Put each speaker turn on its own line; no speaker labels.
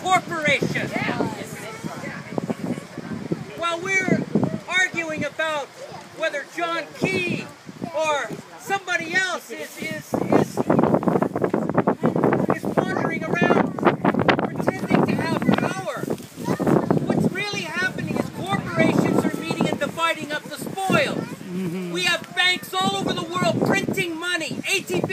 corporation. While we're arguing about whether John Key or somebody else is wandering around pretending to have power, what's really happening is corporations are meeting and dividing up the spoils. We have banks all over the world printing money, $80